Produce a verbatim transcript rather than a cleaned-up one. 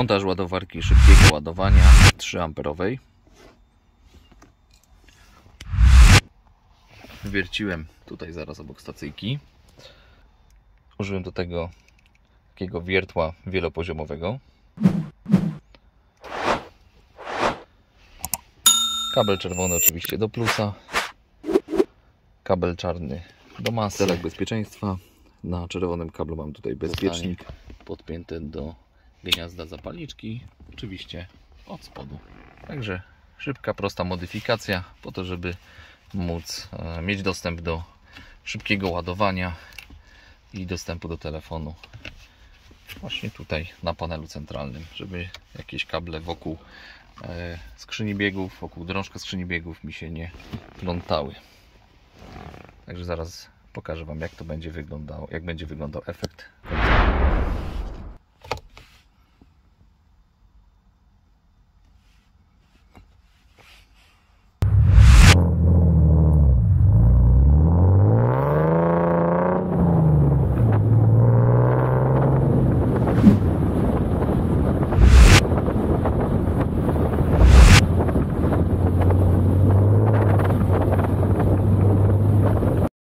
Montaż ładowarki szybkiego ładowania trzy amperowej. Wierciłem tutaj zaraz obok stacyjki. Użyłem do tego takiego wiertła wielopoziomowego. Kabel czerwony oczywiście do plusa. Kabel czarny do masy. W celach bezpieczeństwa na czerwonym kablu mam tutaj bezpiecznik podpięty do gniazda zapalniczki, oczywiście od spodu. Także szybka, prosta modyfikacja po to, żeby móc e, mieć dostęp do szybkiego ładowania i dostępu do telefonu właśnie tutaj na panelu centralnym, żeby jakieś kable wokół e, skrzyni biegów, wokół drążka skrzyni biegów mi się nie plątały. Także zaraz pokażę Wam, jak to będzie wyglądało, jak będzie wyglądał efekt